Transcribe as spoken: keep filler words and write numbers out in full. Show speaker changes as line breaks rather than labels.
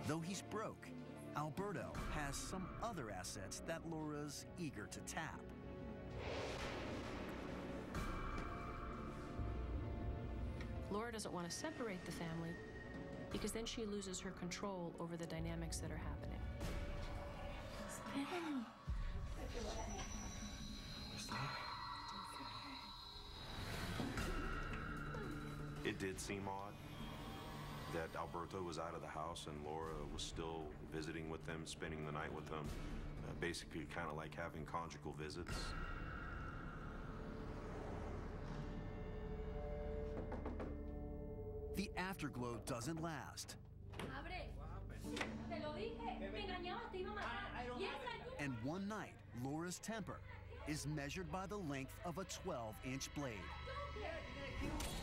Though he's broke, Alberto has some other assets that Laura's eager to tap.
Laura doesn't want to separate the family because then she loses her control over the dynamics that are happening.
It did seem odd that Alberto was out of the house and Laura was still visiting with them, spending the night with them, uh, basically kind of like having conjugal visits.
The afterglow doesn't last. And one night, Laura's temper is measured by the length of a twelve inch blade.